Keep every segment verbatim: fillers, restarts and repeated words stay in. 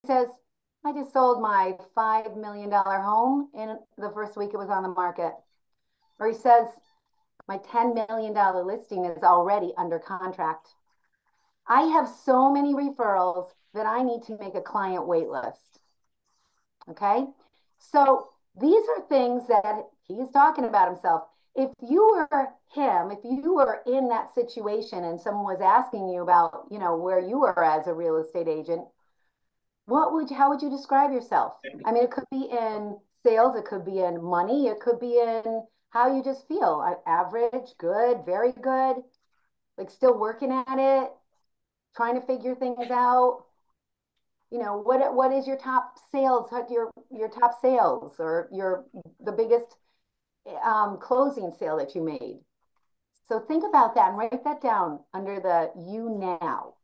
says, I just sold my five million dollar home in the first week it was on the market. Or he says, my ten million dollar listing is already under contract. I have so many referrals that I need to make a client wait list. Okay. So these are things that he's talking about himself. If you were him, if you were in that situation and someone was asking you about, you know, where you were as a real estate agent, what would you, how would you describe yourself? I mean, it could be in sales, it could be in money, it could be in how you just feel. Average, good, very good, like still working at it, trying to figure things out. You know, what what is your top sales, your your top sales or your the biggest um, closing sale that you made? So think about that and write that down under the you now.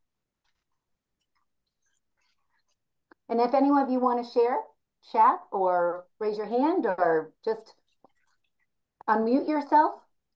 And if any of you want to share, chat or raise your hand or just unmute yourself.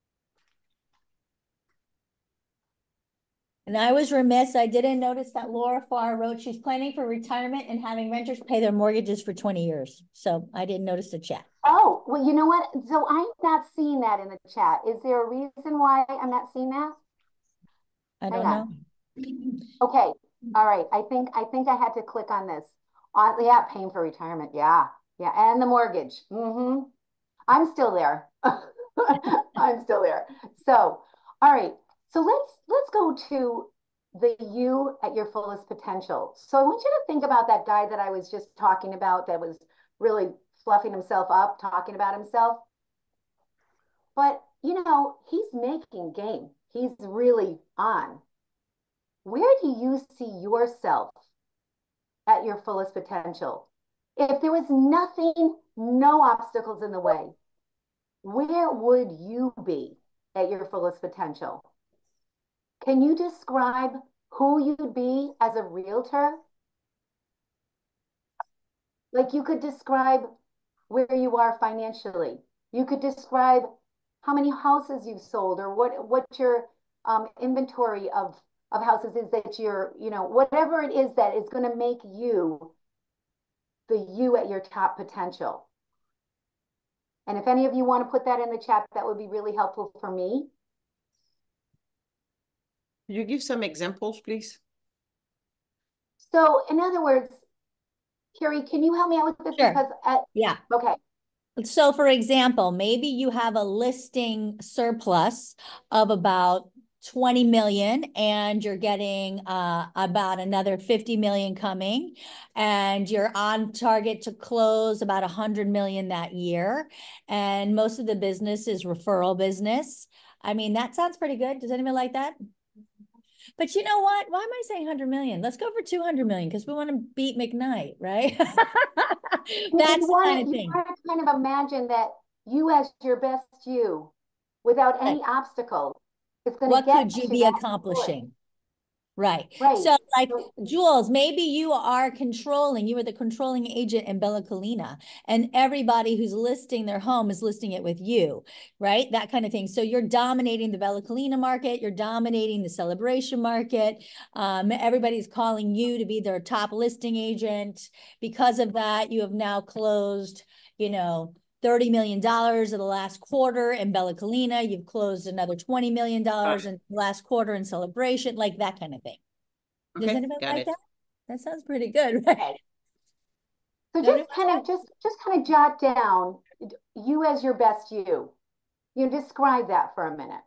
And I was remiss, I didn't notice that Laura Farr wrote she's planning for retirement and having renters pay their mortgages for twenty years. So I didn't notice the chat. Oh, well, you know what? So I'm not seeing that in the chat. Is there a reason why I'm not seeing that? I Hang don't on. know. Okay. All right. I think I think I had to click on this. On yeah, paying for retirement. Yeah. Yeah. And the mortgage. Mm-hmm. I'm still there. I'm still there. So, all right. So let's let's go to the you at your fullest potential. So I want you to think about that guy that I was just talking about that was really fluffing himself up, talking about himself. But, you know, he's making game. He's really on. Where do you see yourself at your fullest potential? If there was nothing, no obstacles in the way, where would you be at your fullest potential? Can you describe who you'd be as a realtor? Like you could describe where you are financially. You could describe how many houses you've sold or what what your um, inventory of of houses is that you're, you know, whatever it is that is going to make you the you at your top potential. And if any of you want to put that in the chat, that would be really helpful for me. Could you give some examples, please? So in other words, Carrie, can you help me out with this? Sure. Because at, yeah. Okay. So for example, maybe you have a listing surplus of about twenty million and you're getting uh, about another fifty million coming and you're on target to close about one hundred million that year. And most of the business is referral business. I mean, that sounds pretty good. Does anyone like that? But you know what? Why am I saying one hundred million? Let's go for two hundred million because we want to beat McKnight, right? That's you the want kind of to, thing. You want to kind of imagine that you as your best you without any right. obstacles is going what to get could you to be that accomplishing? point. Right. Right. So like Jules, maybe you are controlling, you are the controlling agent in Bella Collina and everybody who's listing their home is listing it with you, right? That kind of thing. So you're dominating the Bella Collina market. You're dominating the Celebration market. Um, everybody's calling you to be their top listing agent. Because of that, you have now closed, you know, thirty million dollars in the last quarter in Bella Collina. You've closed another twenty million dollars in the last quarter in Celebration, like that kind of thing. Okay, Does anybody like it. that? That sounds pretty good, right? So just kind of just just kind of jot down you as your best you. You describe that for a minute.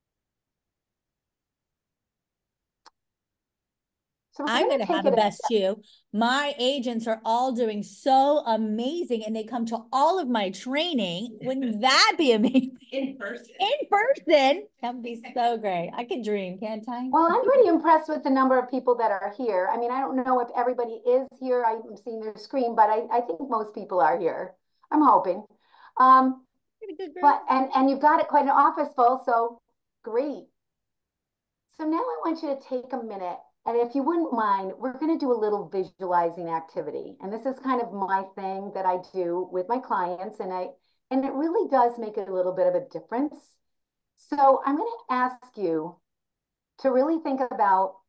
So I'm going to have a best you. My agents are all doing so amazing and they come to all of my training. Wouldn't that be amazing? In person. In person. That would be so great. I could dream, can't I? Well, I'm pretty impressed with the number of people that are here. I mean, I don't know if everybody is here. I'm seeing their screen, but I, I think most people are here. I'm hoping. Um, but and, and you've got it quite an office full, so great. So now I want you to take a minute. And if you wouldn't mind, we're going to do a little visualizing activity. And this is kind of my thing that I do with my clients. And I and it really does make a little bit of a difference. So I'm going to ask you to really think about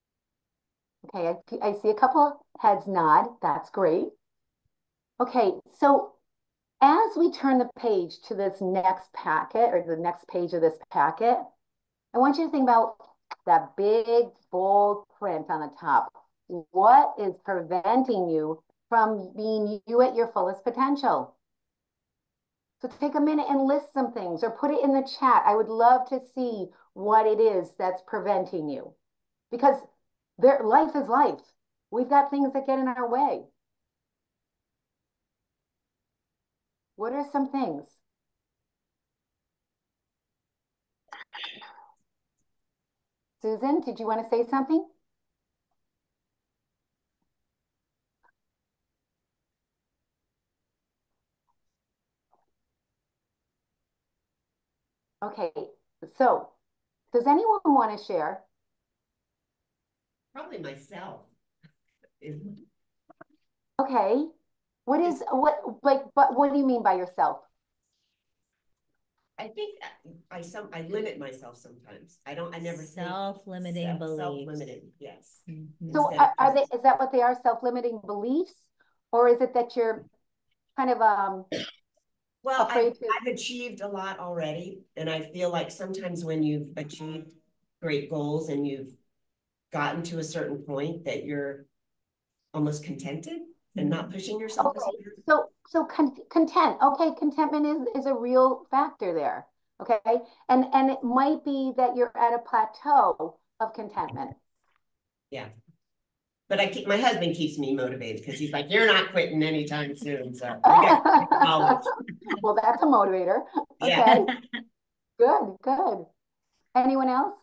Okay, I, I see a couple heads nod. That's great. Okay, so as we turn the page to this next packet or the next page of this packet, I want you to think about that big, bold print on the top. What is preventing you from being you at your fullest potential? So take a minute and list some things or put it in the chat. I would love to see what it is that's preventing you because their life is life. We've got things that get in our way. What are some things? Susan, did you want to say something? Okay, so does anyone want to share? Probably myself. Okay, what is what like? But what do you mean by yourself? I think I some I limit myself sometimes. I don't. I never Self-limiting think beliefs. self-limiting. Yes. Mhm. So are, are they? Is that what they are? Self-limiting beliefs, or is it that you're kind of um Well, I've, afraid to? I've achieved a lot already, and I feel like sometimes when you've achieved great goals and you've gotten to a certain point that you're almost contented and not pushing yourself as hard. Okay, so so con content. Okay, contentment is is a real factor there. Okay, and and it might be that you're at a plateau of contentment. Yeah. But I keep my husband keeps me motivated because he's like, you're not quitting anytime soon. So we got knowledge. Well, that's a motivator. Yeah. Okay, good, good. Anyone else?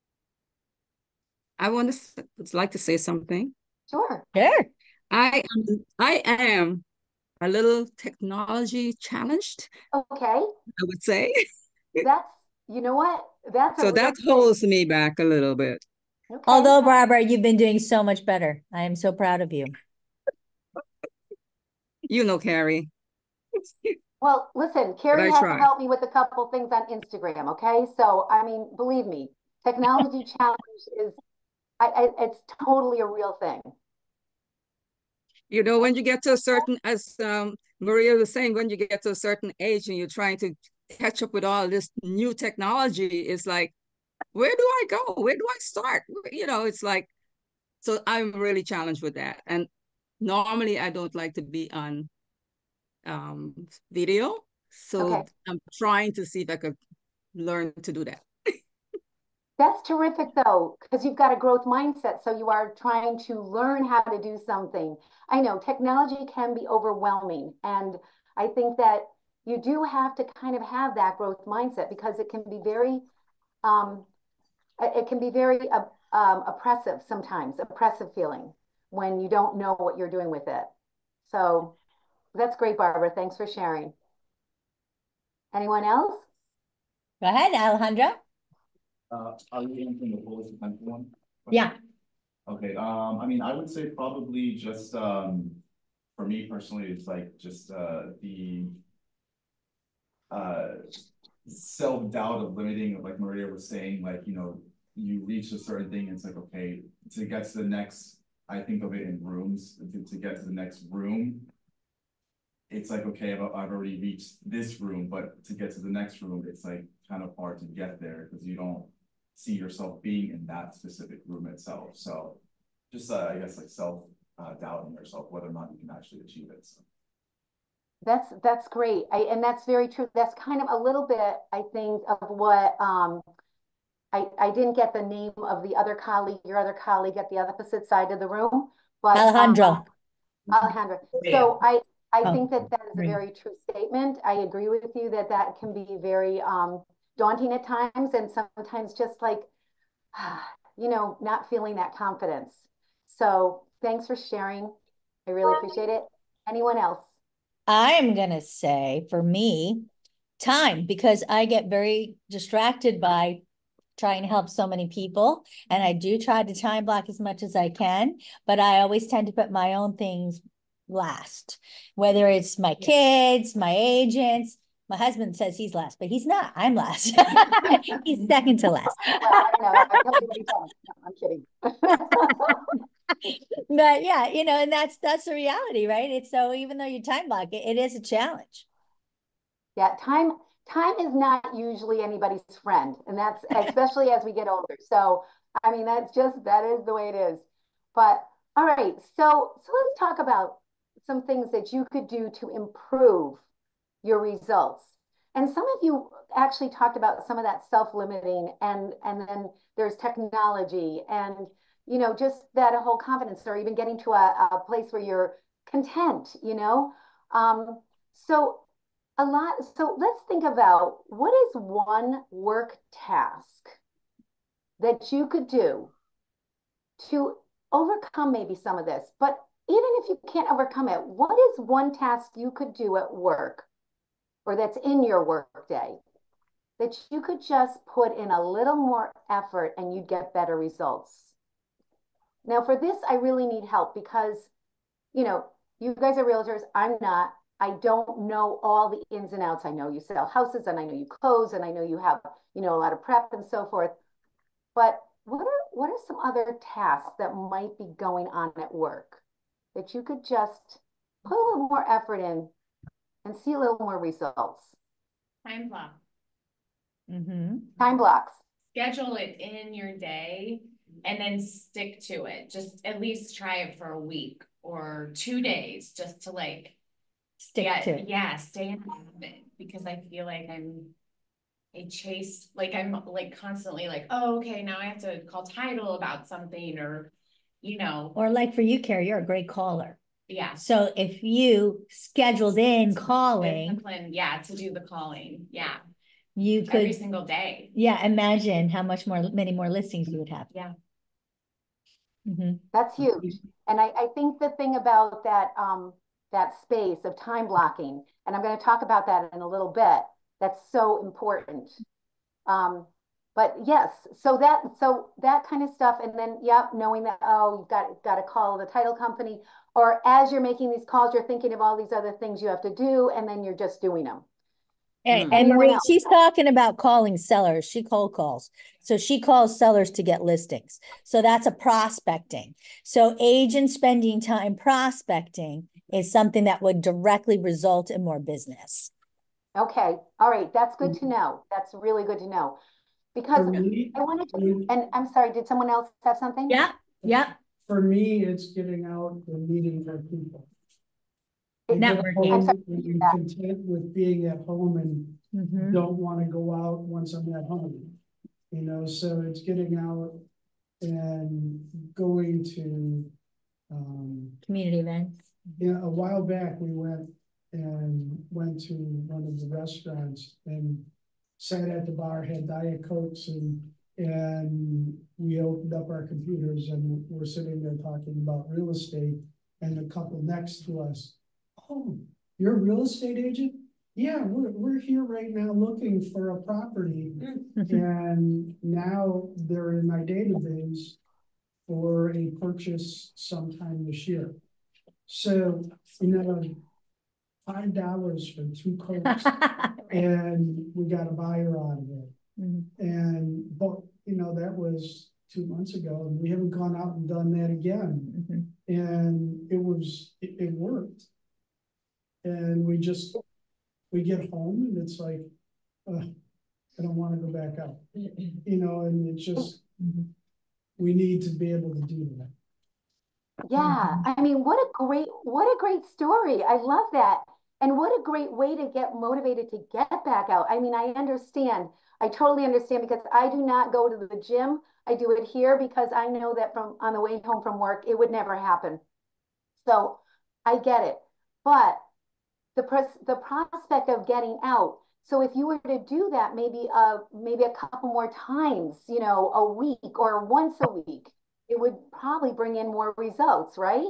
I want to like to say something. Sure. Sure. I am I am a little technology challenged, Okay, I would say. that's you know what? That's a So real that thing. holds me back a little bit. Okay. Although, Barbara, you've been doing so much better. I am so proud of you. You know, Carrie. Well, listen, But Carrie I had to try. help me with a couple things on Instagram. Okay, so I mean, believe me, technology challenge is I, I it's totally a real thing. You know, when you get to a certain, as um, Maria was saying, when you get to a certain age and you're trying to catch up with all this new technology, it's like, where do I go? Where do I start? You know, it's like, so I'm really challenged with that. And normally I don't like to be on um, video. Okay. So I'm trying to see if I could learn to do that. That's terrific though, because you've got a growth mindset. So you are trying to learn how to do something. I know technology can be overwhelming. And I think that you do have to kind of have that growth mindset because it can be very, um, it can be very uh, um, oppressive sometimes, oppressive feeling when you don't know what you're doing with it. So that's great, Barbara. Thanks for sharing. Anyone else? Go ahead, Alejandra. Uh, are you answering the fullest potential one? Yeah. Okay, um, I mean, I would say probably just, um, for me personally, it's like just, uh, the, uh, self-doubt of limiting, like Maria was saying, like, you know, you reach a certain thing, it's like, okay, to get to the next, I think of it in rooms, to, to get to the next room, it's like, okay, I've, I've already reached this room, but to get to the next room, it's like kind of hard to get there because you don't see yourself being in that specific room itself. So just, uh, I guess, like self uh, doubting yourself, whether or not you can actually achieve it. So. That's that's great. I, and that's very true. That's kind of a little bit, I think, of what um, I, I didn't get the name of the other colleague, your other colleague at the opposite side of the room, but Alejandro. um, Alejandra. So I, I Oh, think that that is a great. very true statement. I agree with you that that can be very um, daunting at times and sometimes just like, you know, not feeling that confidence. So thanks for sharing. I really appreciate it. Anyone else? I'm going to say for me, time, because I get very distracted by trying to help so many people. And I do try to time block as much as I can, but I always tend to put my own things last, whether it's my kids, my agents. My husband says he's last, but he's not. I'm last. He's second to last. Well, I don't know. I told you many times. No, I'm kidding. But yeah, you know, and that's that's the reality, right? It's so even though you time block it, it is a challenge. Yeah, time time is not usually anybody's friend, and that's especially as we get older. So, I mean, that's just that is the way it is. But all right, so so let's talk about some things that you could do to improve your results. And some of you actually talked about some of that self-limiting, and and then there's technology, and you know, just that whole confidence, or even getting to a, a place where you're content, you know. Um, so a lot. So let's think about what is one work task that you could do to overcome maybe some of this. But even if you can't overcome it, what is one task you could do at work or that's in your work day that you could just put in a little more effort and you'd get better results? Now, for this, I really need help because, you know, you guys are realtors. I'm not. I don't know all the ins and outs. I know you sell houses and I know you close and I know you have, you know, a lot of prep and so forth. But what are what are some other tasks that might be going on at work that you could just put a little more effort in and see a little more results? Time block. Mm-hmm. Time blocks. Schedule it in your day and then stick to it. Just at least try it for a week or two days just to like Stick yeah, to it. yeah, stay in the habit because I feel like I'm I chase like I'm like constantly like, oh, okay, now I have to call title about something or you know. Or like for you, Carrie, you're a great caller. Yeah. So if you scheduled in calling, discipline, yeah, to do the calling. Yeah. You could every single day. Yeah, imagine how much more many more listings you would have. Yeah. Mm-hmm. That's huge. And I, I think the thing about that um that space of time blocking, and I'm going to talk about that in a little bit, that's so important. Um, but yes, so that so that kind of stuff, and then yep, knowing that oh, you've got got to call the title company, or as you're making these calls, you're thinking of all these other things you have to do, and then you're just doing them. And, and Marie, she's talking about calling sellers. She cold calls. So she calls sellers to get listings. So that's a prospecting. So agent spending time prospecting is something that would directly result in more business. Okay. All right. That's good to know. That's really good to know. Because me, I wanted to, and I'm sorry, did someone else have something? Yeah. Yeah. For me, it's getting out and meeting more people. Networking. I'm sorry, and content with being at home and mm-hmm. don't want to go out once I'm at home. You know, so it's getting out and going to um, community events. Yeah, a while back we went and went to one of the restaurants and sat at the bar, had Diet Cokes, and and we opened up our computers and we're sitting there talking about real estate, and the couple next to us, oh, you're a real estate agent? Yeah, we're, we're here right now looking for a property. And now they're in my database for a purchase sometime this year. So, you know, five dollars for two Cokes, right. And we got a buyer out of it. Mm-hmm. And, but, you know, that was two months ago, and we haven't gone out and done that again. Mm-hmm. And it was, it, it worked. And we just, we get home and it's like, uh, I don't want to go back out, you know, and it's just, mm-hmm. we need to be able to do that. Yeah, I mean, what a great, what a great story. I love that. And what a great way to get motivated to get back out. I mean, I understand. I totally understand because I do not go to the gym. I do it here because I know that from on the way home from work, it would never happen. So I get it. But the pros the prospect of getting out. So if you were to do that, maybe uh maybe a couple more times, you know, a week or once a week, it would probably bring in more results, right?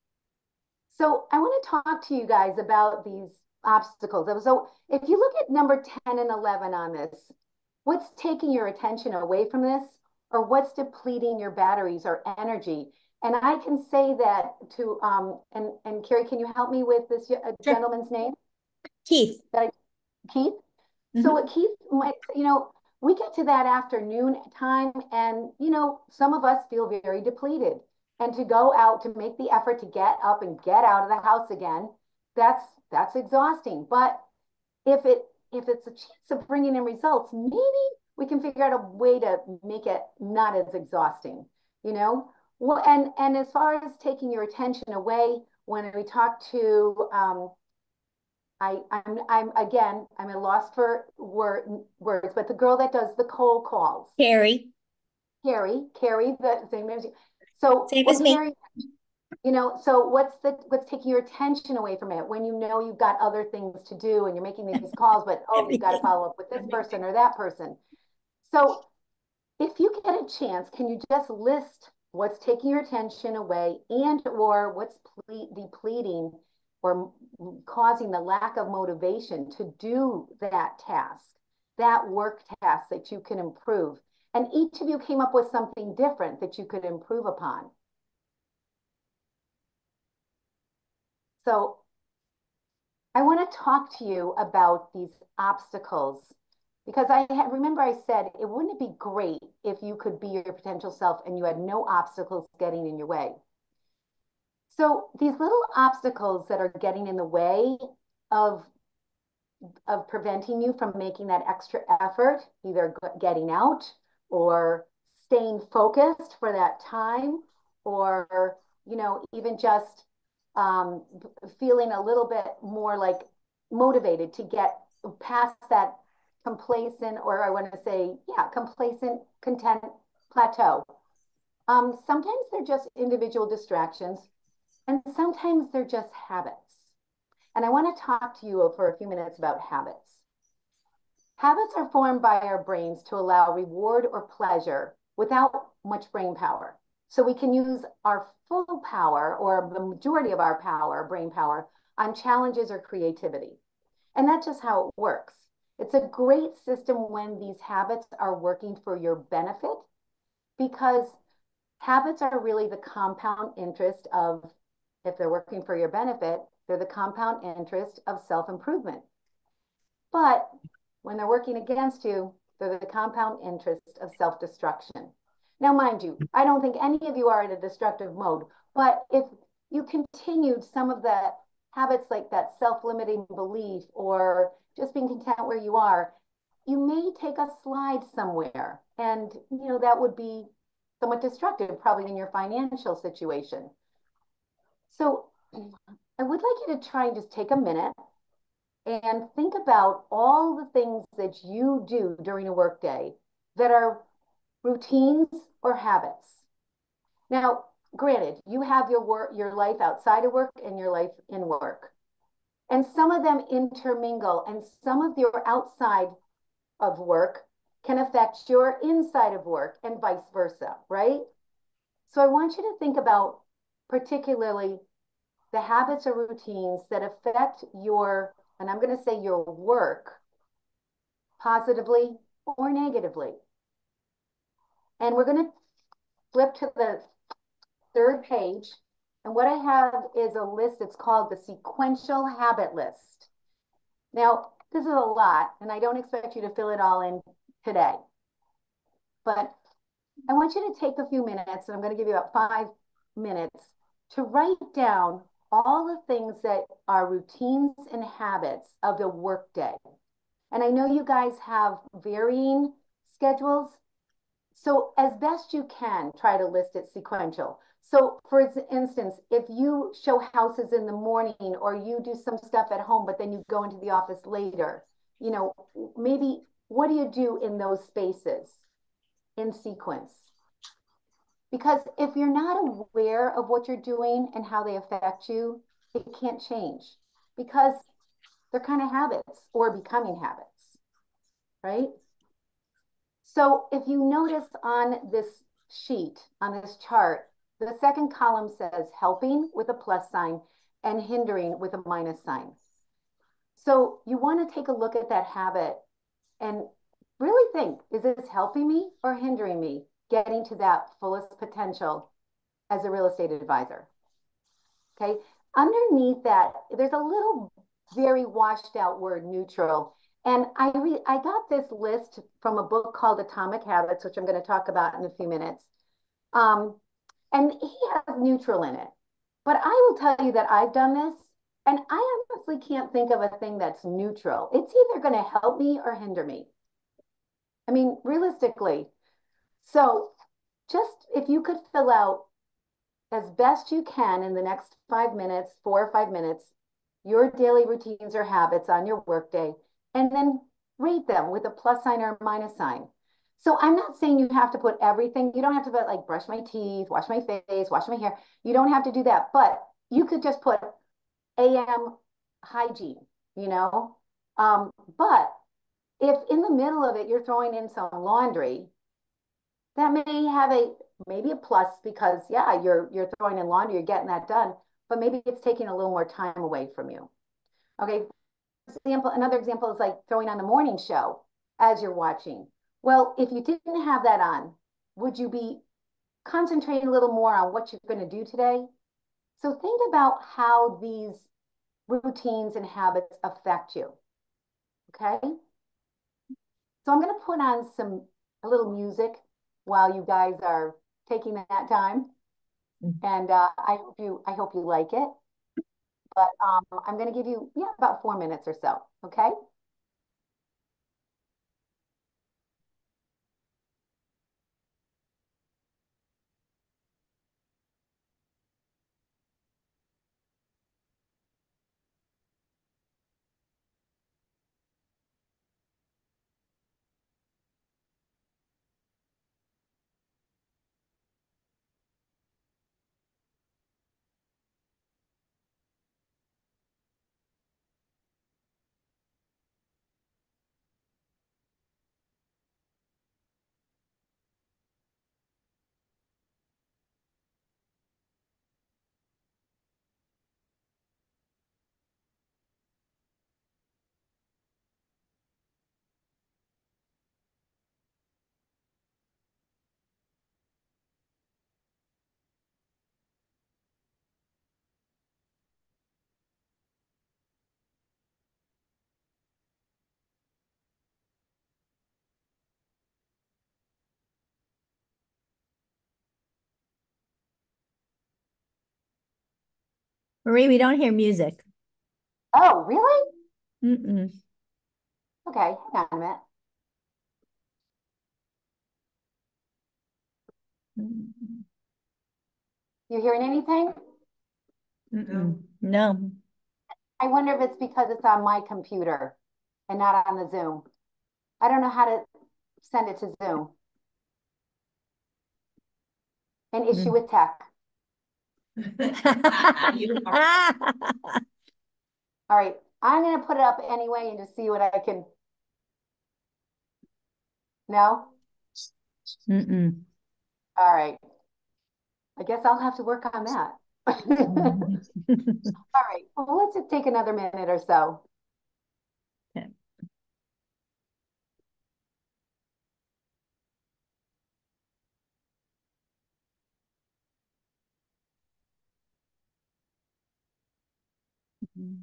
So I want to talk to you guys about these obstacles. So if you look at number ten and eleven on this, what's taking your attention away from this, or what's depleting your batteries or energy? And I can say that to, um, and, and Carrie, can you help me with this uh, sure. gentleman's name? Keith. That I, Keith? Mm-hmm. So what Keith might, you know, we get to that afternoon time and, you know, some of us feel very depleted. and to go out to make the effort to get up and get out of the house again, that's that's exhausting. But if it if it's a chance of bringing in results, maybe we can figure out a way to make it not as exhausting, you know? Well, and and as far as taking your attention away, when we talk to um, I, I'm, I'm again, I'm at loss for word, words, but the girl that does the cold calls, Carrie. Carrie, Carrie, the same name as you. So Same what as me. Carrie, you know, so what's the what's taking your attention away from it when you know you've got other things to do and you're making these calls, but oh, you've got to follow up with this person or that person. So if you get a chance, can you just list what's taking your attention away and or what's ple depleting or causing the lack of motivation to do that task, that work task that you can improve? And each of you came up with something different that you could improve upon. So I want to talk to you about these obstacles because I had, remember I said, it wouldn't it be great if you could be your potential self and you had no obstacles getting in your way. So these little obstacles that are getting in the way of, of preventing you from making that extra effort, either getting out or staying focused for that time, or, you know, even just um, feeling a little bit more like motivated to get past that complacent, or I want to say, yeah, complacent, content plateau. Um, sometimes they're just individual distractions, and sometimes they're just habits. And I want to talk to you for a few minutes about habits. Habits are formed by our brains to allow reward or pleasure without much brain power. So we can use our full power or the majority of our power, brain power, on challenges or creativity. And that's just how it works. It's a great system when these habits are working for your benefit, because habits are really the compound interest of, if they're working for your benefit, they're the compound interest of self-improvement. But when they're working against you, they're the compound interest of self-destruction. Now, mind you, I don't think any of you are in a destructive mode, but if you continued some of the habits like that self-limiting belief or just being content where you are, you may take a slide somewhere. And, you know, that would be somewhat destructive, probably in your financial situation. So I would like you to try and just take a minute and think about all the things that you do during a workday that are routines or habits. Now, granted, you have your work, your life outside of work and your life in work. And some of them intermingle, and some of your outside of work can affect your inside of work and vice versa, right? So I want you to think about particularly the habits or routines that affect your, and I'm going to say your work, positively or negatively. And we're going to flip to the third page. And what I have is a list. It's called the sequential habit list. Now, this is a lot, and I don't expect you to fill it all in today. But I want you to take a few minutes, and I'm going to give you about five minutes to write down all the things that are routines and habits of the workday. And I know you guys have varying schedules, so as best you can, try to list it sequential. So for instance, if you show houses in the morning or you do some stuff at home, but then you go into the office later, you know, maybe what do you do in those spaces in sequence? Because if you're not aware of what you're doing and how they affect you, it can't change because they're kind of habits or becoming habits, right? So if you notice on this sheet, on this chart, the second column says helping with a plus sign and hindering with a minus sign. So you want to take a look at that habit and really think, is this helping me or hindering me getting to that fullest potential as a real estate advisor? Okay, underneath that, there's a little very washed out word, neutral. And I, re I got this list from a book called Atomic Habits, which I'm going to talk about in a few minutes. Um, and he has neutral in it. But I will tell you that I've done this, and I honestly can't think of a thing that's neutral. It's either going to help me or hinder me. I mean, realistically. So just if you could fill out as best you can in the next five minutes, four or five minutes, your daily routines or habits on your workday, and then rate them with a plus sign or a minus sign. So I'm not saying you have to put everything, you don't have to put like brush my teeth, wash my face, wash my hair. You don't have to do that, but you could just put A M hygiene, you know? Um, but if in the middle of it, you're throwing in some laundry, that may have a, maybe a plus because yeah, you're, you're throwing in laundry, you're getting that done, but maybe it's taking a little more time away from you. Okay. Example, another example is like throwing on the morning show as you're watching. Well, if you didn't have that on, would you be concentrating a little more on what you're going to do today? So think about how these routines and habits affect you. Okay. So I'm going to put on some, a little music while you guys are taking that time. And uh, I hope you, I hope you like it. But um, I'm going to give you, yeah, about four minutes or so. Okay. Marie, we don't hear music. Oh, really? Mm-mm. Okay, hang on a minute. Mm-mm. You hearing anything? Mm-mm. No. I wonder if it's because it's on my computer and not on the Zoom. I don't know how to send it to Zoom. An issue with tech. All right, I'm going to put it up anyway and just see what I can. No? Mm-mm. All right. I guess I'll have to work on that. All right, well, let's just take another minute or so. Okay. Mm-hmm.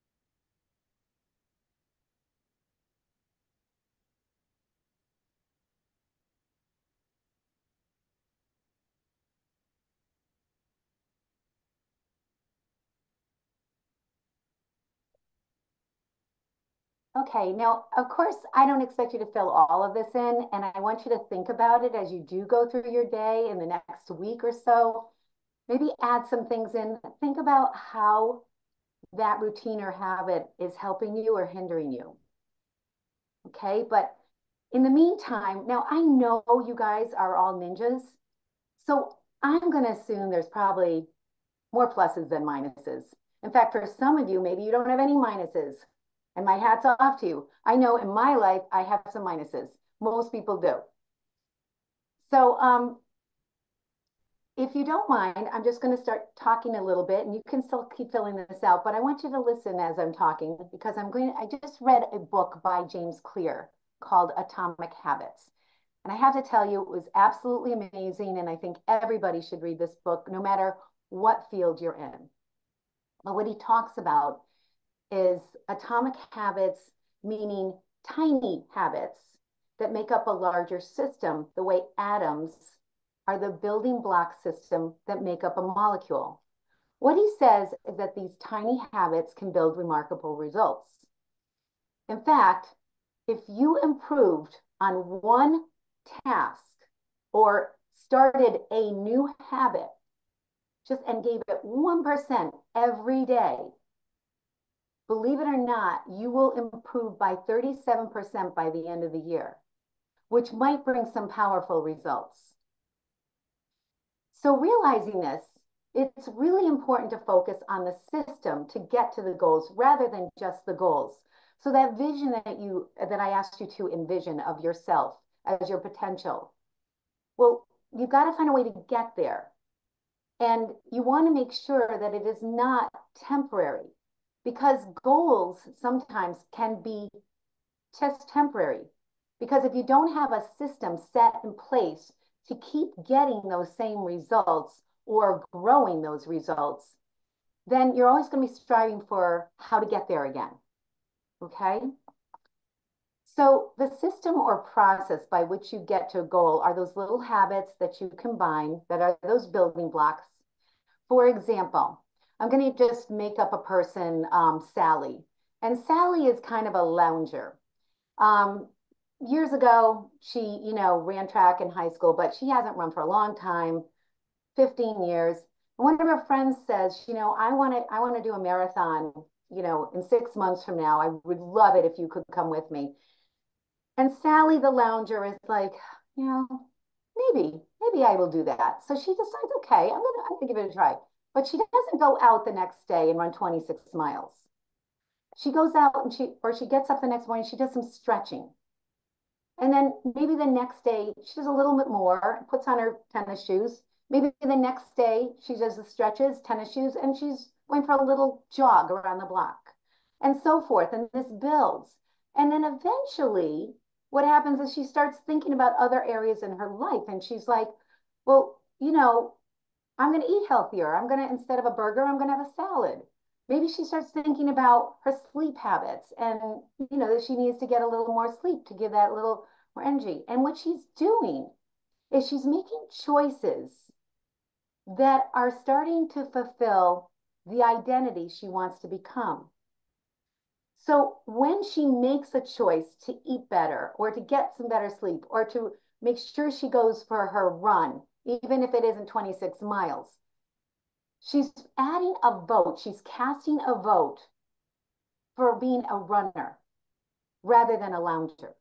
Okay, now, of course, I don't expect you to fill all of this in, and I want you to think about it as you do go through your day in the next week or so. Maybe add some things in. Think about how that routine or habit is helping you or hindering you. Okay, but in the meantime, now I know you guys are all ninjas, so I'm going to assume there's probably more pluses than minuses. In fact, for some of you, maybe you don't have any minuses. And my hat's off to you. I know in my life, I have some minuses. Most people do. So um, if you don't mind, I'm just going to start talking a little bit and you can still keep filling this out, but I want you to listen as I'm talking because I'm going to, I just read a book by James Clear called Atomic Habits. And I have to tell you, it was absolutely amazing. And I think everybody should read this book, no matter what field you're in. But what he talks about is atomic habits, meaning tiny habits that make up a larger system, the way atoms are the building block system that make up a molecule. What he says is that these tiny habits can build remarkable results. In fact, if you improved on one task or started a new habit, just and gave it one percent every day, believe it or not, you will improve by thirty-seven percent by the end of the year, which might bring some powerful results. So realizing this, it's really important to focus on the system to get to the goals rather than just the goals. So that vision that you that I asked you to envision of yourself as your potential, well, you've got to find a way to get there. And you want to make sure that it is not temporary, because goals sometimes can be just temporary. Because if you don't have a system set in place to keep getting those same results or growing those results, then you're always going to be striving for how to get there again. Okay? So the system or process by which you get to a goal are those little habits that you combine that are those building blocks. For example, I'm going to just make up a person, um, Sally. And Sally is kind of a lounger. Um, years ago, she, you know, ran track in high school, but she hasn't run for a long time, fifteen years. And one of her friends says, you know, I want to, I want to do a marathon, you know, in six months from now. I would love it if you could come with me. And Sally, the lounger, is like, you know, maybe, maybe I will do that. So she decides, okay, I'm gonna, I'm gonna give it a try. But she doesn't go out the next day and run twenty-six miles. She goes out and she, or she gets up the next morning, she does some stretching. And then maybe the next day, she does a little bit more, puts on her tennis shoes. Maybe the next day, she does the stretches, tennis shoes, and she's going for a little jog around the block, and so forth. And this builds. And then eventually, what happens is she starts thinking about other areas in her life. And she's like, well, you know, I'm going to eat healthier. I'm going to, instead of a burger, I'm going to have a salad. Maybe she starts thinking about her sleep habits and, you know, that she needs to get a little more sleep to give that little more energy. And what she's doing is she's making choices that are starting to fulfill the identity she wants to become. So when she makes a choice to eat better or to get some better sleep or to make sure she goes for her run, even if it isn't twenty-six miles, she's adding a vote. She's casting a vote for being a runner rather than a lounger.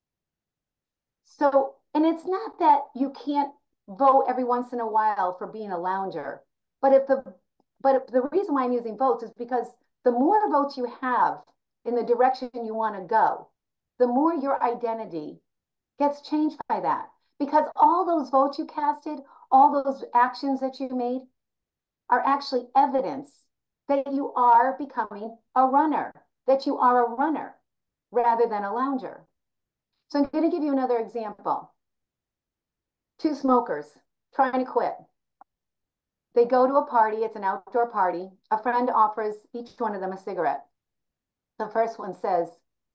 So, and it's not that you can't vote every once in a while for being a lounger, but if the, but if the reason why I'm using votes is because the more votes you have in the direction you want to go, the more your identity gets changed by that. Because all those votes you casted, all those actions that you made are actually evidence that you are becoming a runner, that you are a runner rather than a lounger. So I'm going to give you another example. Two smokers trying to quit. They go to a party, it's an outdoor party. A friend offers each one of them a cigarette. The first one says,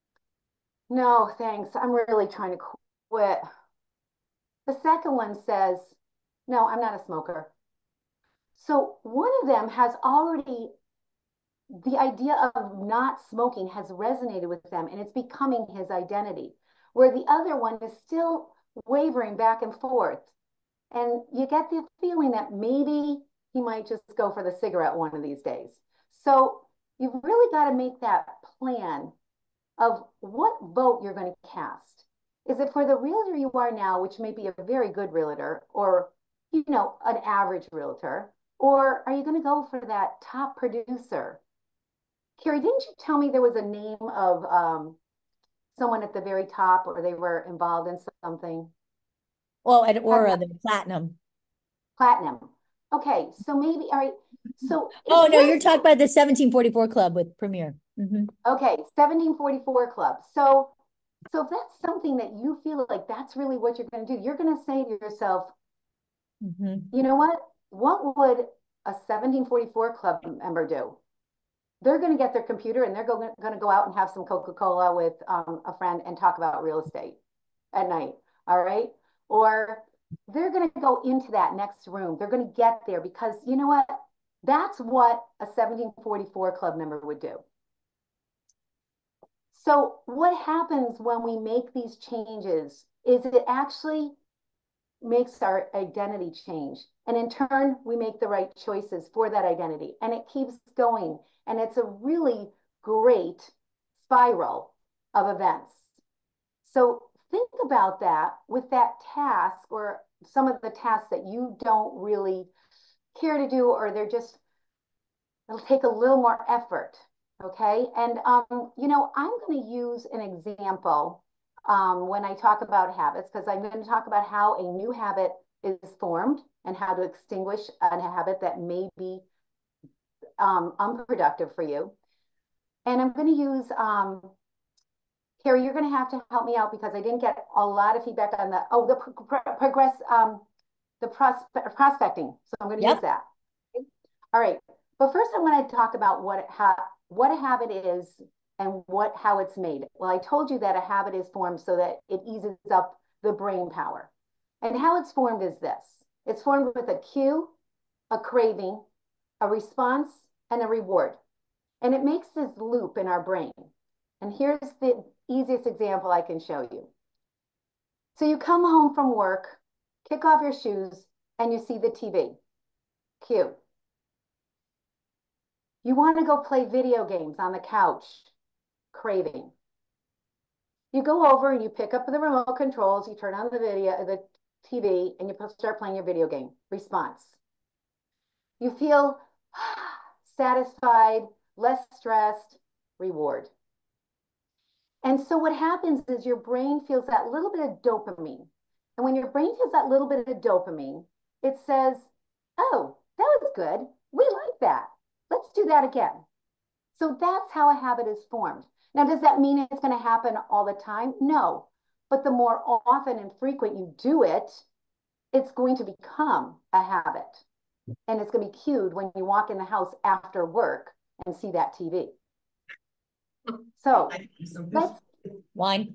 no, thanks, I'm really trying to quit. The second one says, no, I'm not a smoker. So one of them has already, the idea of not smoking has resonated with them and it's becoming his identity, where the other one is still wavering back and forth. And you get the feeling that maybe he might just go for the cigarette one of these days. So you've really got to make that plan of what vote you're going to cast. Is it for the realtor you are now, which may be a very good realtor, or, you know, an average realtor, or are you going to go for that top producer? Carrie, didn't you tell me there was a name of um, someone at the very top, or they were involved in something? Well, at Aura, the platinum. Platinum. Okay, so maybe, all right. So oh no, you're talking about the seventeen forty-four club with Premier. Mm-hmm. Okay, seventeen forty-four club. So, so if that's something that you feel like that's really what you're going to do, you're going to say to yourself, mm-hmm. you know what? What would a seventeen forty-four club member do? They're going to get their computer and they're going to go out and have some Coca-Cola with um, a friend and talk about real estate at night. All right. Or they're going to go into that next room. They're going to get there because you know what? That's what a seventeen forty-four club member would do. So what happens when we make these changes is it actually makes our identity change. And in turn, we make the right choices for that identity. And it keeps going. And it's a really great spiral of events. So think about that with that task or some of the tasks that you don't really care to do, or they're just, it'll take a little more effort. Okay. And, um, you know, I'm going to use an example um, when I talk about habits, because I'm going to talk about how a new habit is formed and how to extinguish a habit that may be um, unproductive for you. And I'm going to use, um, Carrie, you're going to have to help me out because I didn't get a lot of feedback on the, oh, the pro progress, um, the pros prospecting. So I'm going to yep. use that. All right. But first I want to talk about what, ha what a habit is and what, how it's made. Well, I told you that a habit is formed so that it eases up the brain power. And how it's formed is this. It's formed with a cue, a craving, a response, and a reward. And it makes this loop in our brain. And here's the easiest example I can show you. So you come home from work, kick off your shoes, and you see the T V. Cue. You want to go play video games on the couch. Craving. You go over and you pick up the remote controls, you turn on the video, the T V, and you start playing your video game. Response. You feel satisfied, less stressed. Reward. And so what happens is your brain feels that little bit of dopamine. And when your brain feels that little bit of dopamine, it says, oh, that was good. We like that. Let's do that again. So that's how a habit is formed. Now, does that mean it's going to happen all the time? No. But the more often and frequent you do it, it's going to become a habit. And it's going to be cued when you walk in the house after work and see that T V. So let's wine.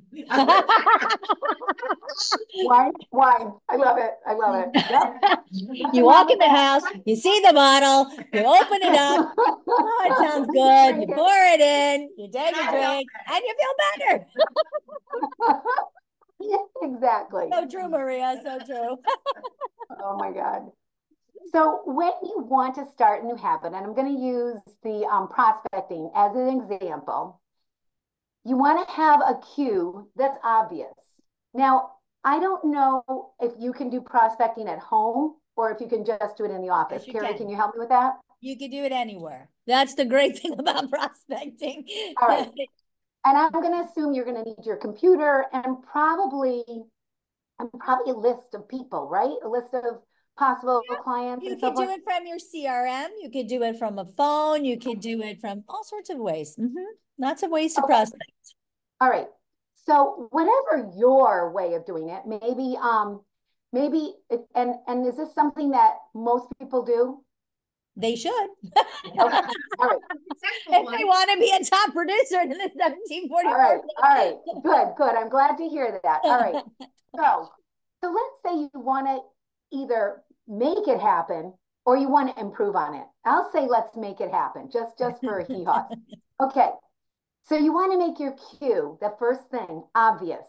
Wine, wine. I love it. I love it. Yep. You walk in the house, you see the bottle, you open it up. Oh, it sounds good. You pour it in, you take a drink, and you feel better. Exactly. So true, Maria. So true. Oh my God. So when you want to start a new habit, and I'm going to use the um, prospecting as an example, you want to have a cue that's obvious. Now, I don't know if you can do prospecting at home or if you can just do it in the office. Yes, Carrie, can. can you help me with that? You can do it anywhere. That's the great thing about prospecting. All right. And I'm going to assume you're going to need your computer and probably, and probably a list of people, right? A list of possible yeah. clients. You and could so do it from your C R M. You could do it from a phone. You could do it from all sorts of ways. Mm-hmm. Lots of ways to okay. prospect. All right. So whatever your way of doing it, maybe, um, maybe, it, and and is this something that most people do? They should. Okay. All right. If they want to be a top producer in the seventeen forty-four. All right. All right. Good. Good. I'm glad to hear that. All right. So, so let's say you want to either make it happen or you want to improve on it. I'll say let's make it happen, just just for a hee-haw. Okay. So you want to make your cue, the first thing, obvious.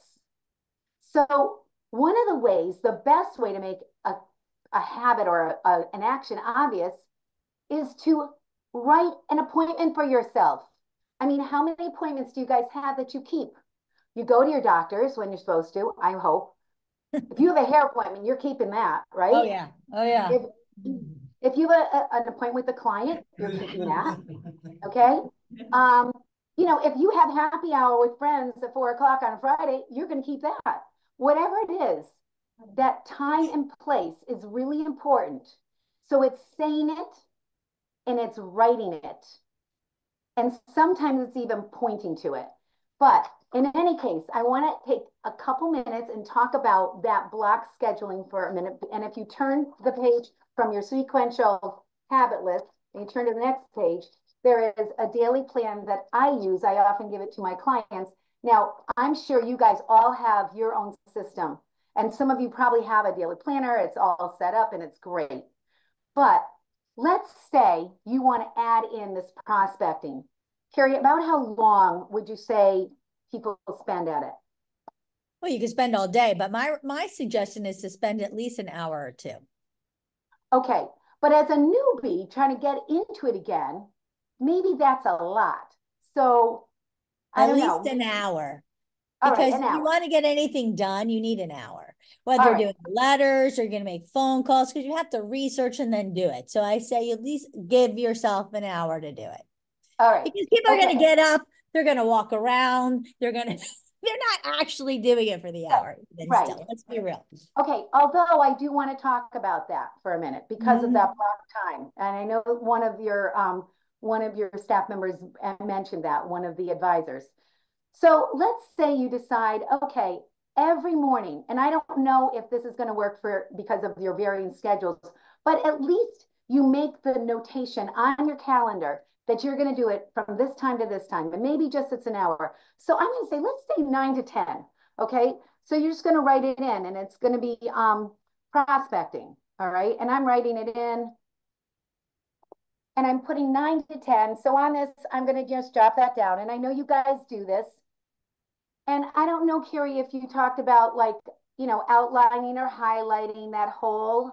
So one of the ways, the best way to make a, a habit or a, a, an action obvious is to write an appointment for yourself. I mean, how many appointments do you guys have that you keep? You go to your doctors when you're supposed to, I hope. If you have a hair appointment, you're keeping that, right? Oh, yeah. Oh, yeah. If, if you have a, a, an appointment with a client, you're keeping that, okay? Um, You know, if you have happy hour with friends at four o'clock on a Friday, you're going to keep that. Whatever it is, that time and place is really important. So it's saying it and it's writing it. And sometimes it's even pointing to it. But in any case, I want to take a couple minutes and talk about that block scheduling for a minute. And if you turn the page from your sequential habit list and you turn to the next page, there is a daily plan that I use. I often give it to my clients. Now, I'm sure you guys all have your own system. And some of you probably have a daily planner. It's all set up and it's great. But let's say you want to add in this prospecting. Carrie, about how long would you say people spend at it? Well, you can spend all day, but my my suggestion is to spend at least an hour or two. Okay, but as a newbie trying to get into it again, maybe that's a lot. So I At don't least know. an hour. All right, Because an if you hour. want to get anything done, you need an hour. Whether All you're right. doing letters or you're going to make phone calls, because you have to research and then do it. So I say at least give yourself an hour to do it. All right. Because people are Okay. going to get up, they're going to walk around, they're going to, they're not actually doing it for the hour. Then Right. still, let's be real. Okay, although I do want to talk about that for a minute because Mhm. of that block time. And I know one of your um one of your staff members mentioned that, one of the advisors. So let's say you decide, okay, every morning, and I don't know if this is going to work for because of your varying schedules, but at least you make the notation on your calendar that you're going to do it from this time to this time, and maybe just it's an hour. So I'm going to say, let's say nine to ten. Okay, so you're just going to write it in, and it's going to be um, prospecting. All right, and I'm writing it in, and I'm putting nine to ten. So on this, I'm going to just drop that down, and I know you guys do this. And I don't know, Carrie, if you talked about like, you know, outlining or highlighting that whole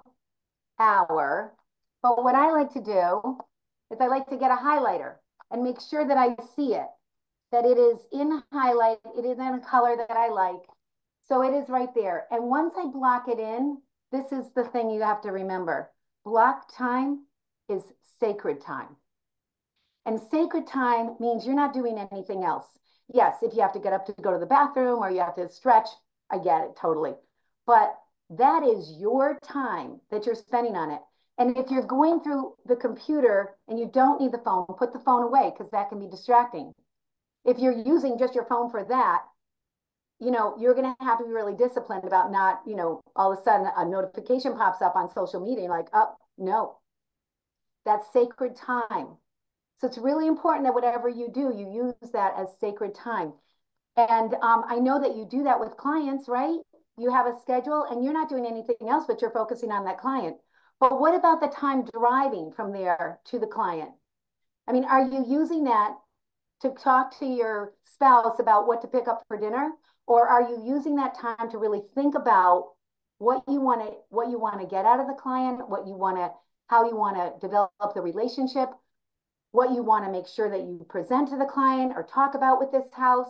hour. But what I like to do is I like to get a highlighter and make sure that I see it, that it is in highlight, it is in a color that I like. So it is right there. And once I block it in, this is the thing you have to remember. Block time is sacred time. And sacred time means you're not doing anything else. Yes, if you have to get up to go to the bathroom or you have to stretch, I get it totally. But that is your time that you're spending on it. And if you're going through the computer and you don't need the phone, put the phone away because that can be distracting. If you're using just your phone for that, you know, you're going to have to be really disciplined about not, you know, all of a sudden a notification pops up on social media, like, oh, no, that's sacred time. So it's really important that whatever you do, you use that as sacred time. And um, I know that you do that with clients, right? You have a schedule and you're not doing anything else, but you're focusing on that client. But what about the time driving from there to the client? I mean, are you using that to talk to your spouse about what to pick up for dinner? Or are you using that time to really think about what you want to what you want to get out of the client, what you want to, how you want to develop the relationship, what you want to make sure that you present to the client or talk about with this house?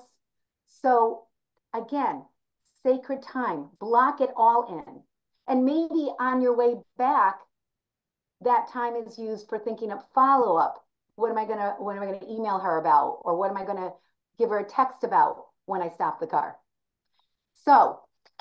So again, sacred time, block it all in. And maybe on your way back, that time is used for thinking of follow-up. What am I gonna, what am I gonna email her about? Or what am I gonna give her a text about when I stop the car? So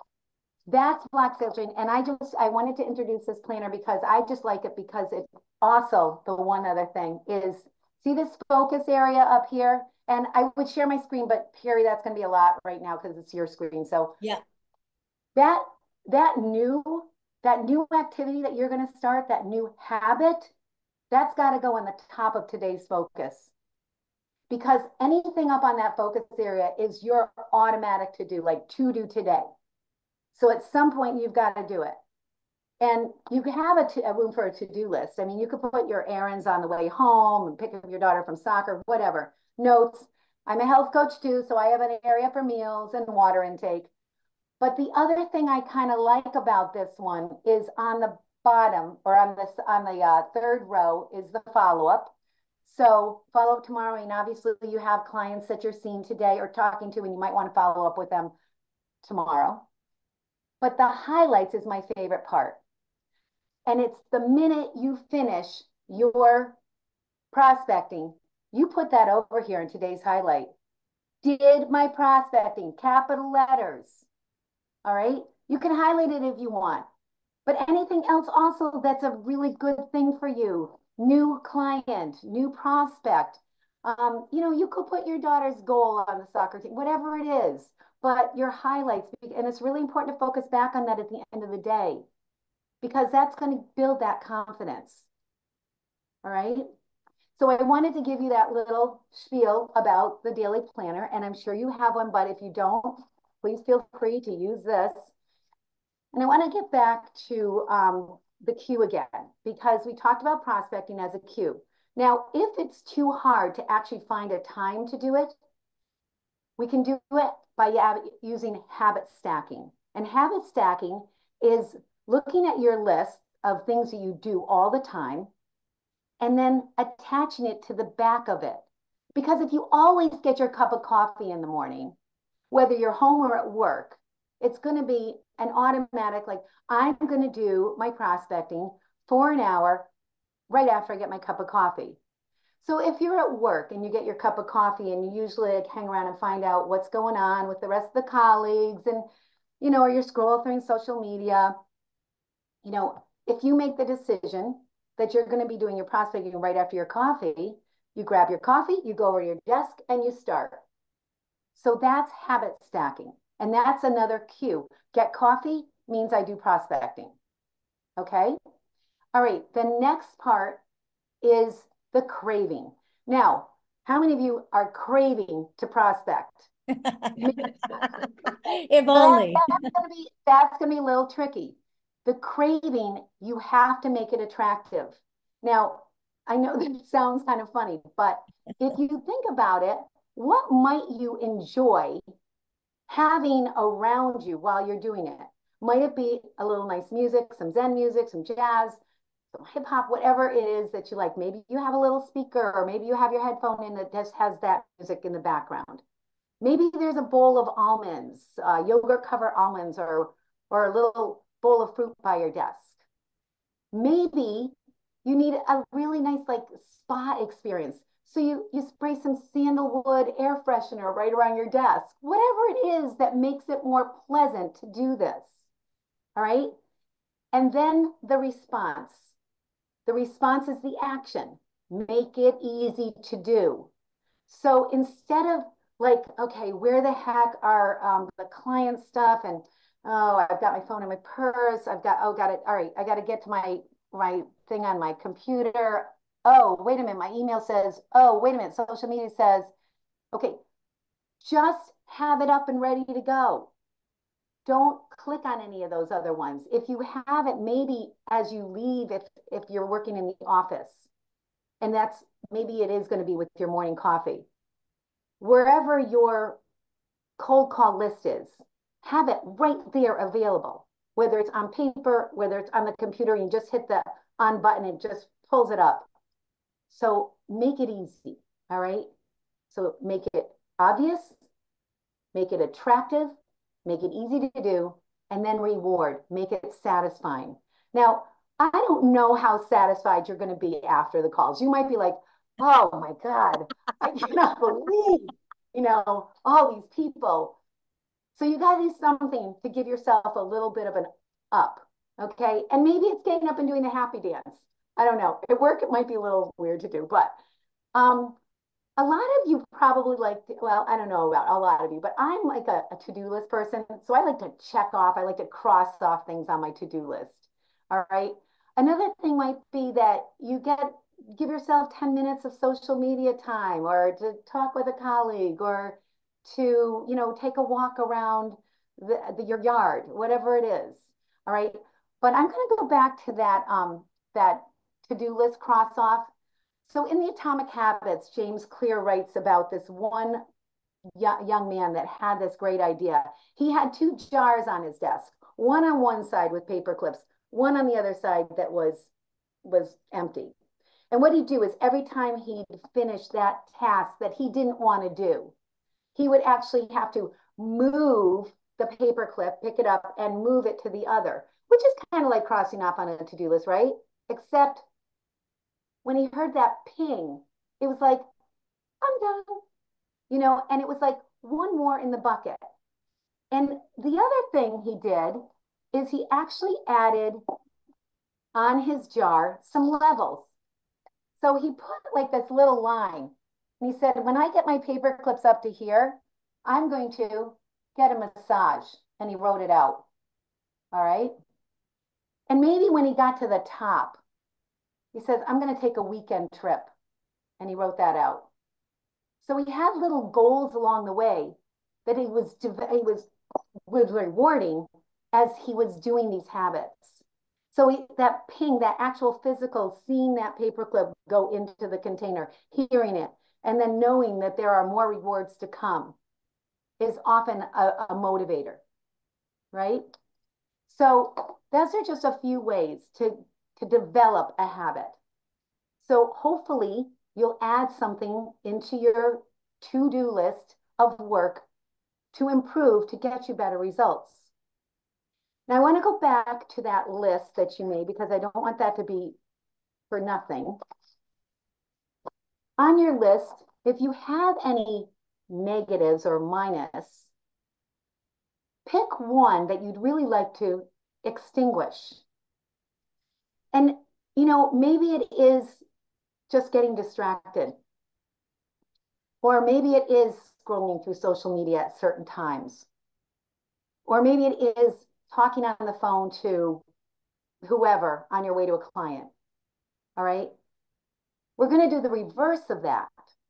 that's block filtering. And I just, I wanted to introduce this planner because I just like it because it also, the one other thing is, see this focus area up here? And I would share my screen, but Carrie, that's gonna be a lot right now because it's your screen. So yeah, that, that new, that new activity that you're gonna start, that new habit, that's got to go on the top of today's focus, because anything up on that focus area is your automatic to do, like to do today. So at some point you've got to do it. And you have a, a room for a to-do list. I mean, you could put your errands on the way home and pick up your daughter from soccer, whatever. Notes. I'm a health coach too, so I have an area for meals and water intake. But the other thing I kind of like about this one is on the bottom or on this on the uh, third row is the follow-up. So follow up tomorrow, and obviously you have clients that you're seeing today or talking to, and you might want to follow up with them tomorrow. But the highlights is my favorite part. And it's the minute you finish your prospecting, you put that over here in today's highlight. Did my prospecting, capital letters. All right. You can highlight it if you want. But anything else also that's a really good thing for you, new client, new prospect. Um, you know, you could put your daughter's goal on the soccer team, whatever it is, but your highlights, and it's really important to focus back on that at the end of the day, because that's going to build that confidence. All right. So I wanted to give you that little spiel about the daily planner, and I'm sure you have one, but if you don't, please feel free to use this. And I want to get back to um, the queue again, because we talked about prospecting as a queue. Now, if it's too hard to actually find a time to do it, we can do it by using habit stacking. And habit stacking is looking at your list of things that you do all the time and then attaching it to the back of it. Because if you always get your cup of coffee in the morning, whether you're home or at work, it's going to be an automatic, like, I'm going to do my prospecting for an hour right after I get my cup of coffee. So if you're at work and you get your cup of coffee and you usually like hang around and find out what's going on with the rest of the colleagues, and, you know, or you're scrolling through social media, you know, if you make the decision that you're going to be doing your prospecting right after your coffee, you grab your coffee, you go over to your desk and you start. So that's habit stacking. And that's another cue. Get coffee means I do prospecting. Okay. All right. The next part is the craving. Now, how many of you are craving to prospect? If only. That, that's gonna be, that's gonna be a little tricky. The craving, you have to make it attractive. Now, I know that sounds kind of funny, but if you think about it, what might you enjoy having around you while you're doing it? Might it be a little nice music, some Zen music, some jazz, some hip hop, whatever it is that you like? Maybe you have a little speaker, or maybe you have your headphone in that just has that music in the background. Maybe there's a bowl of almonds, uh, yogurt covered almonds, or, or a little bowl of fruit by your desk. Maybe you need a really nice like spa experience. So you, you spray some sandalwood air freshener right around your desk, whatever it is that makes it more pleasant to do this. All right. And then the response. The response is the action. Make it easy to do. So instead of like, okay, where the heck are um, the client stuff? And oh, I've got my phone in my purse. I've got, oh, got it. All right, I got to get to my, my thing on my computer. Oh, wait a minute, my email says, oh, wait a minute, social media says, okay, just have it up and ready to go. Don't click on any of those other ones. If you have it, maybe as you leave, if, if you're working in the office, and that's, maybe it is going to be with your morning coffee. Wherever your cold call list is, have it right there available, whether it's on paper, whether it's on the computer, and you just hit the on button, it just pulls it up. So make it easy, all right? So make it obvious, make it attractive, make it easy to do, and then reward, make it satisfying. Now, I don't know how satisfied you're going to be after the calls. You might be like, oh my God, I cannot believe, you know, all these people. So you got to do something to give yourself a little bit of an up, okay? And maybe it's getting up and doing the happy dance. I don't know. At work, it might be a little weird to do, but um, a lot of you probably like, to, well, I don't know about a lot of you, but I'm like a, a to-do list person. So I like to check off, I like to cross off things on my to-do list, all right? Another thing might be that you get, give yourself ten minutes of social media time, or to talk with a colleague, or to, you know, take a walk around the, the, your yard, whatever it is, all right? But I'm gonna go back to that, um, that to-do list cross off. So in the Atomic Habits, James Clear writes about this one young man that had this great idea. He had two jars on his desk, one on one side with paper clips, one on the other side that was, was empty. And what he'd do is every time he'd finish that task that he didn't want to do, he would actually have to move the paper clip, pick it up, and move it to the other, which is kind of like crossing off on a to-do list, right? Except when he heard that ping, it was like, I'm done, you know, and it was like one more in the bucket. And the other thing he did is he actually added on his jar some levels. So he put like this little line. And he said, when I get my paper clips up to here, I'm going to get a massage. And he wrote it out. All right. And maybe when he got to the top, he says, I'm going to take a weekend trip. And he wrote that out. So he had little goals along the way that he was, he was, was rewarding as he was doing these habits. So he, that ping, that actual physical, seeing that paperclip go into the container, hearing it, and then knowing that there are more rewards to come is often a, a motivator, right? So those are just a few ways to, to develop a habit. So hopefully you'll add something into your to-do list of work to improve, to get you better results. Now I want to go back to that list that you made because I don't want that to be for nothing. On your list, if you have any negatives or minus, pick one that you'd really like to extinguish. And, you know, maybe it is just getting distracted. Or maybe it is scrolling through social media at certain times. Or maybe it is talking on the phone to whoever on your way to a client. All right. We're going to do the reverse of that.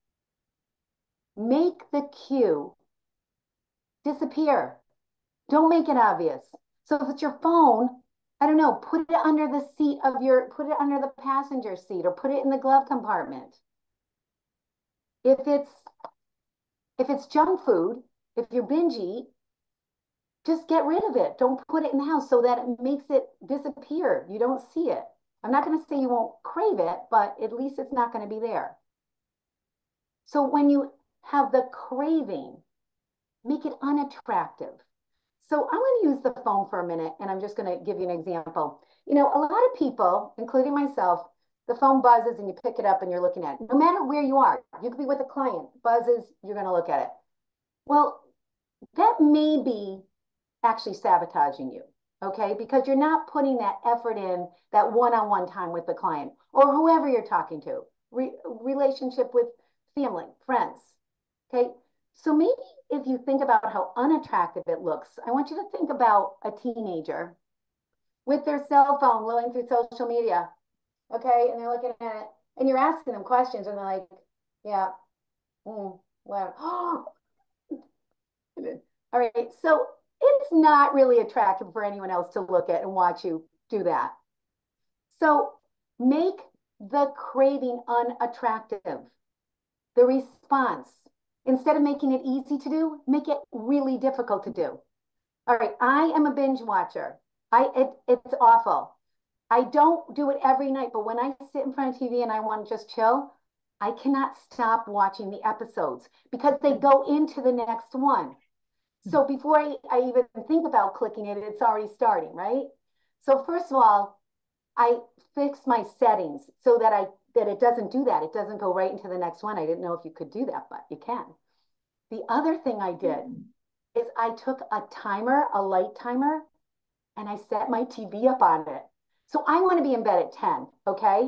Make the cue disappear. Don't make it obvious. So if it's your phone, I don't know, put it under the seat of your, put it under the passenger seat or put it in the glove compartment. If it's, if it's junk food, if you're binge eat, just get rid of it. Don't put it in the house so that it makes it disappear. You don't see it. I'm not going to say you won't crave it, but at least it's not going to be there. So when you have the craving, make it unattractive. So I'm going to use the phone for a minute, and I'm just going to give you an example. You know, a lot of people, including myself, the phone buzzes and you pick it up and you're looking at it. No matter where you are, you could be with a client, buzzes, you're going to look at it. Well, that may be actually sabotaging you, okay? Because you're not putting that effort in, that one-on-one time with the client or whoever you're talking to, Re relationship with family, friends, okay? So maybe if you think about how unattractive it looks, I want you to think about a teenager with their cell phone rolling through social media, okay? And they're looking at it, and you're asking them questions, and they're like, yeah, mm, well, oh. All right, so it's not really attractive for anyone else to look at and watch you do that. So make the craving unattractive. The response, instead of making it easy to do, make it really difficult to do. All right, I am a binge watcher. I it, it's awful. I don't do it every night, but when I sit in front of T V and I want to just chill, I cannot stop watching the episodes because they go into the next one. So before I, I even think about clicking it, it's already starting, right? So first of all, I fix my settings so that I that it doesn't do that. It doesn't go right into the next one. I didn't know if you could do that, but you can. The other thing I did is I took a timer, a light timer, and I set my T V up on it. So I want to be in bed at ten, okay?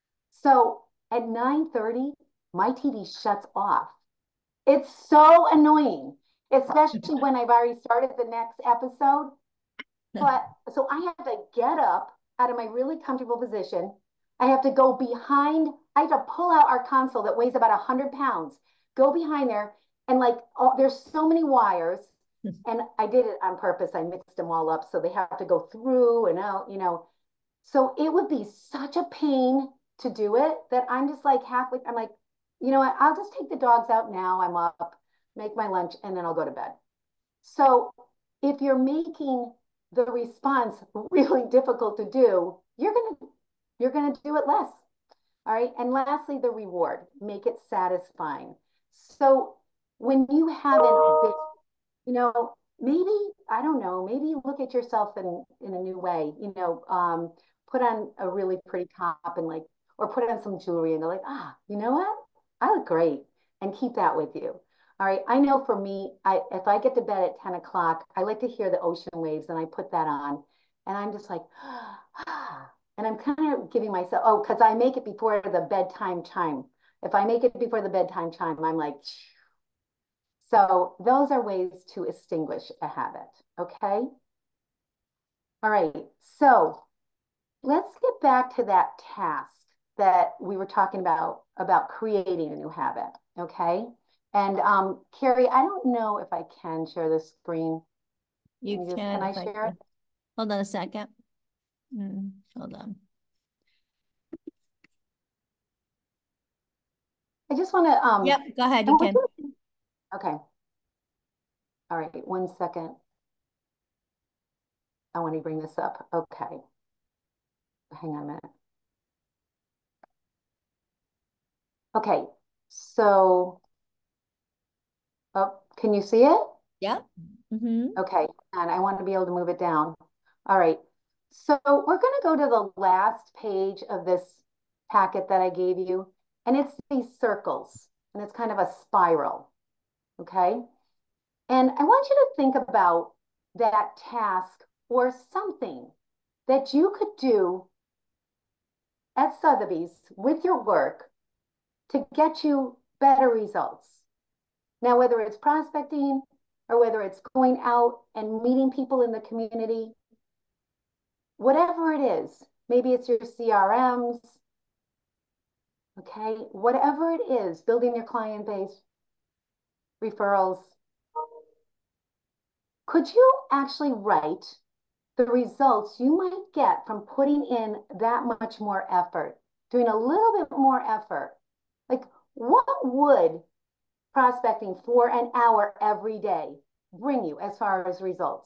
So at nine thirty, my T V shuts off. It's so annoying, especially when I've already started the next episode. But so I have to get up out of my really comfortable position. I have to go behind, I have to pull out our console that weighs about one hundred pounds, go behind there, and like, oh, there's so many wires. And I did it on purpose. I mixed them all up so they have to go through and out, you know. So it would be such a pain to do it that I'm just like halfway, I'm like, you know what, I'll just take the dogs out now. I'm up, make my lunch, and then I'll go to bed. So if you're making the response really difficult to do, you're gonna you're gonna do it less. All right. And lastly, the reward, make it satisfying. So when you haven't, you know, maybe, I don't know, maybe you look at yourself in, in a new way, you know, um, put on a really pretty top and like, or put on some jewelry and they're like, ah, you know what? I look great, and keep that with you. All right. I know for me, I, if I get to bed at ten o'clock, I like to hear the ocean waves and I put that on and I'm just like, ah, and I'm kind of giving myself, oh, because I make it before the bedtime chime. If I make it before the bedtime chime, I'm like, phew. So those are ways to extinguish a habit, okay? All right, so let's get back to that task that we were talking about, about creating a new habit, okay? And um, Carrie, I don't know if I can share this screen. You can, just, can, can I share it? Hold on a second. Hmm, hold on. I just want to, um, Yep, go ahead, I you want can. you to- okay. All right, one second. I want to bring this up. Okay. Hang on a minute. Okay, so, oh, can you see it? Yep. Mm-hmm. Okay, and I want to be able to move it down. All right, so we're going to go to the last page of this packet that I gave you, and it's these circles, and it's kind of a spiral, okay? And I want you to think about that task or something that you could do at Sotheby's with your work to get you better results. Now, whether it's prospecting or whether it's going out and meeting people in the community, whatever it is, maybe it's your C R Ms, okay? Whatever it is, building your client base, referrals, could you actually write the results you might get from putting in that much more effort, doing a little bit more effort? Like, what would prospecting for an hour every day bring you as far as results?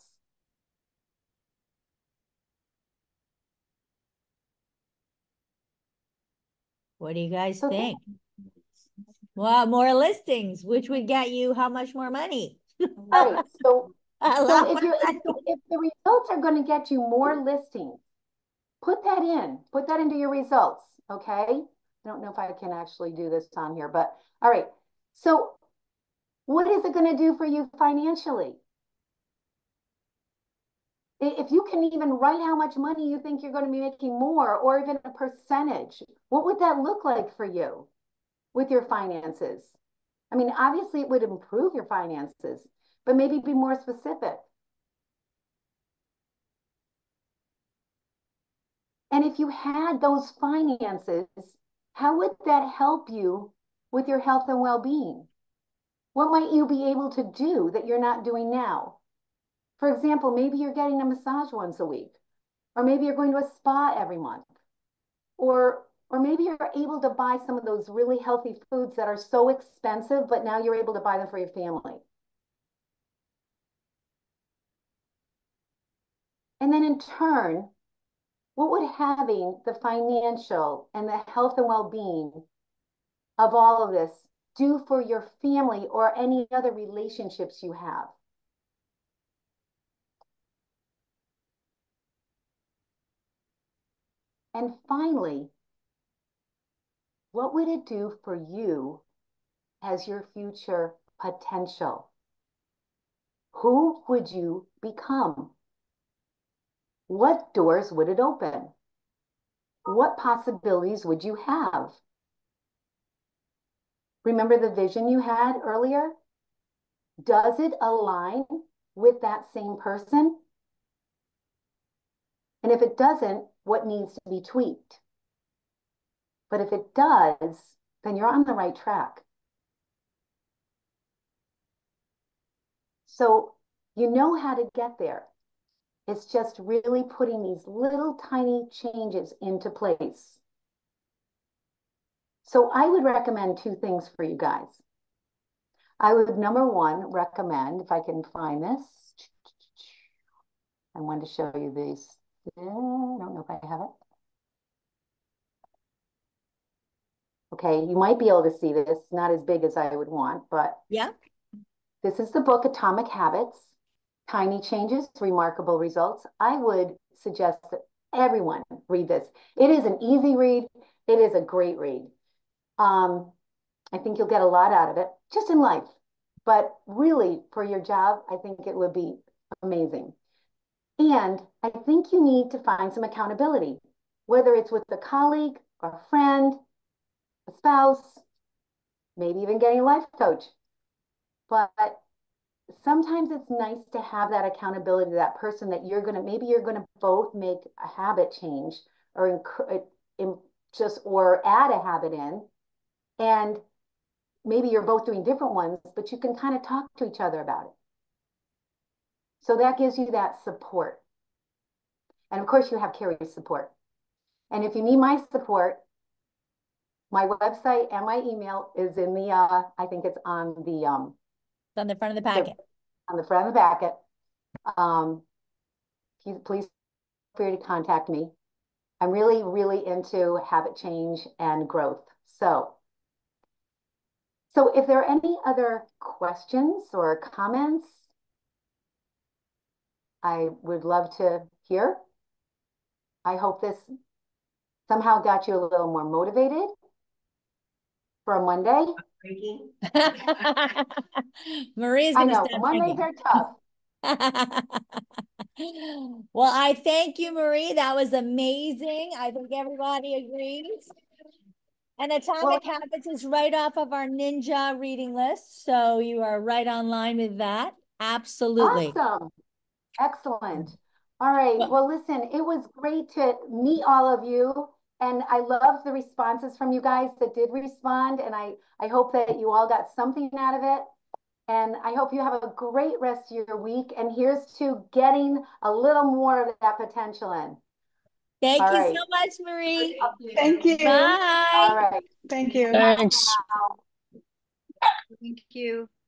What do you guys So think? Well, more listings, which would get you how much more money? Right. So, A so lot if more you if, money. the- if the results are going to get you more listings, put that in. Put that into your results. Okay. I don't know if I can actually do this on here, but all right. So, what is it going to do for you financially? If you can even write how much money you think you're going to be making more, or even a percentage, what would that look like for you with your finances? I mean, obviously it would improve your finances, but maybe be more specific. And if you had those finances, how would that help you with your health and well-being? What might you be able to do that you're not doing now? For example, maybe you're getting a massage once a week, or maybe you're going to a spa every month, or or maybe you're able to buy some of those really healthy foods that are so expensive, but now you're able to buy them for your family. And then in turn, what would having the financial and the health and well-being of all of this do for your family or any other relationships you have? And finally, what would it do for you as your future potential? Who would you become? What doors would it open? What possibilities would you have? Remember the vision you had earlier? Does it align with that same person? And if it doesn't, what needs to be tweaked? But if it does, then you're on the right track. So you know how to get there. It's just really putting these little tiny changes into place. So I would recommend two things for you guys. I would, number one, recommend, if I can find this, I wanted to show you these. I don't know if I have it. Okay, you might be able to see this. It's not as big as I would want, but Yeah. this is the book Atomic Habits, Tiny Changes, Remarkable Results. I would suggest that everyone read this. It is an easy read. It is a great read. Um, I think you'll get a lot out of it, just in life. But really, for your job, I think it would be amazing. And I think you need to find some accountability, whether it's with a colleague or a friend, a spouse, maybe even getting a life coach. But sometimes it's nice to have that accountability to that person that you're going to, maybe you're going to both make a habit change or in, just, or add a habit in. And maybe you're both doing different ones, but you can kind of talk to each other about it. So that gives you that support. And of course, you have Carrie's support. And if you need my support, my website and my email is in the, uh, I think it's on the, um, It's on the front of the packet. The, on the front of the packet. Um, please, please feel free to contact me. I'm really, really into habit change and growth. So, so if there are any other questions or comments, I would love to hear. I hope this somehow got you a little more motivated for a Monday. Marie's I gonna know, stop Mondays drinking. are tough. Well, I thank you, Marie. That was amazing. I think everybody agrees. And Atomic Well, Habits is right off of our ninja reading list. So you are right on line with that. Absolutely. Awesome. Excellent. All right. Well, listen, it was great to meet all of you. And I love the responses from you guys that did respond. And I, I hope that you all got something out of it. And I hope you have a great rest of your week. And here's to getting a little more of that potential in. Thank all you right. so much, Marie. Thank you. Bye. All right. Thank you. Thanks. Thank you.